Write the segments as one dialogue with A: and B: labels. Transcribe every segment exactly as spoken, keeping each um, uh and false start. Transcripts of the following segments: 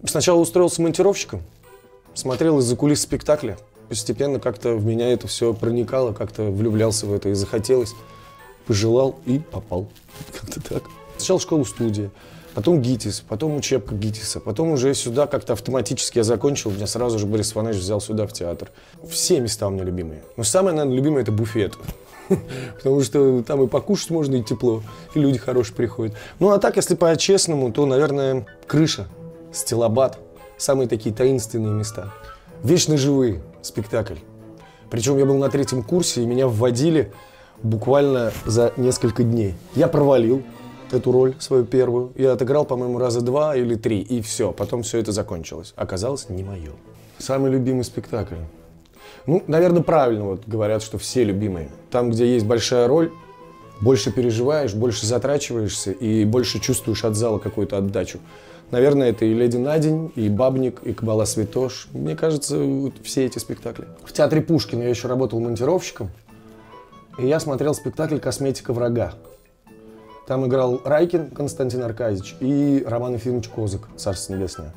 A: Сначала устроился монтировщиком, смотрел из-за кулис спектакля. Постепенно как-то в меня это все проникало, как-то влюблялся в это и захотелось. Пожелал и попал. Как-то так. Сначала школа-студия, потом ГИТИС, потом учебка ГИТИСа, потом уже сюда как-то автоматически я закончил, меня сразу же Борис Иванович взял сюда в театр. Все места у меня любимые. Но самое, наверное, любимое — это буфет. Потому что там и покушать можно, и тепло, и люди хорошие приходят. Ну а так, если по-честному, то, наверное, крыша, стилобат, самые такие таинственные места. Вечно живые спектакль. Причем я был на третьем курсе, и меня вводили буквально за несколько дней. Я провалил эту роль, свою первую. Я отыграл, по-моему, раза два или три, и все. Потом все это закончилось. Оказалось, не мое. Самый любимый спектакль. Ну, наверное, правильно вот говорят, что все любимые. Там, где есть большая роль, больше переживаешь, больше затрачиваешься и больше чувствуешь от зала какую-то отдачу. Наверное, это и «Леди Надень», и «Бабник», и «Кабала Святош». Мне кажется, вот все эти спектакли. В театре Пушкина я еще работал монтировщиком, и я смотрел спектакль «Косметика врага». Там играл Райкин Константин Аркадьевич и Роман Ефимович Козак, царство небесное.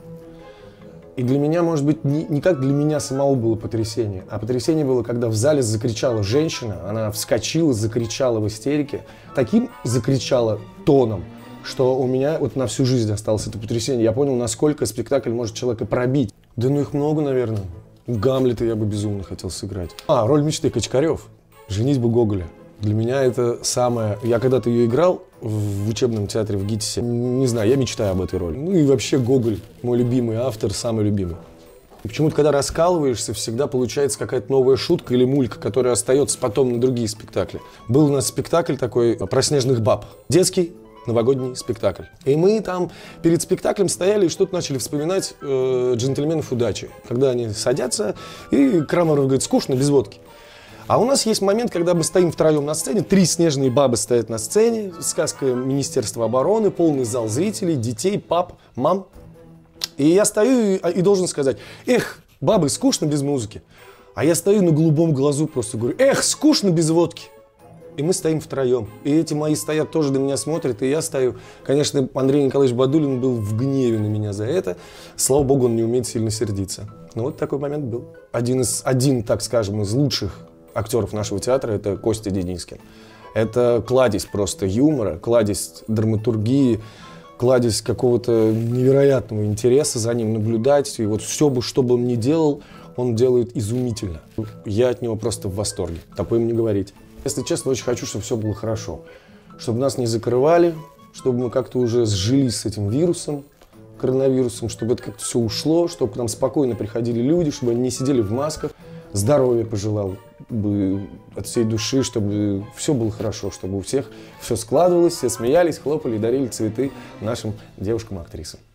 A: И для меня, может быть, не, не как для меня самого было потрясение, а потрясение было, когда в зале закричала женщина, она вскочила, закричала в истерике, таким закричала тоном, что у меня вот на всю жизнь осталось это потрясение. Я понял, насколько спектакль может человека пробить. Да ну их много, наверное. Гамлета я бы безумно хотел сыграть. А, роль мечты — Качкарев. «Женитьба Гоголя». Для меня это самое... Я когда-то ее играл в учебном театре в ГИТИСе. Не знаю, я мечтаю об этой роли. Ну и вообще Гоголь, мой любимый автор, самый любимый. И почему-то, когда раскалываешься, всегда получается какая-то новая шутка или мулька, которая остается потом на другие спектакли. Был у нас спектакль такой про снежных баб. Детский новогодний спектакль. И мы там перед спектаклем стояли и что-то начали вспоминать э, «Джентльменов удачи». Когда они садятся, и Крамаров говорит: скучно, без водки. А у нас есть момент, когда мы стоим втроем на сцене, три снежные бабы стоят на сцене, сказка Министерства обороны, полный зал зрителей, детей, пап, мам. И я стою и, и должен сказать: эх, бабы, скучно без музыки. А я стою на голубом глазу, просто говорю: эх, скучно без водки. И мы стоим втроем. И эти мои стоят, тоже на меня смотрят, и я стою. Конечно, Андрей Николаевич Бадулин был в гневе на меня за это. Слава богу, он не умеет сильно сердиться. Но вот такой момент был. Один из, один, так скажем, из лучших актеров нашего театра — это Костя Денискин. Это кладезь просто юмора, кладезь драматургии, кладезь какого-то невероятного интереса за ним наблюдать. И вот все, бы, что бы он ни делал, он делает изумительно. Я от него просто в восторге. Такое мне говорить. Если честно, очень хочу, чтобы все было хорошо. Чтобы нас не закрывали, чтобы мы как-то уже сжились с этим вирусом, коронавирусом, чтобы это как-то все ушло, чтобы к нам спокойно приходили люди, чтобы они не сидели в масках. Здоровья пожелал бы от всей души, чтобы все было хорошо, чтобы у всех все складывалось, все смеялись, хлопали и дарили цветы нашим девушкам-актрисам.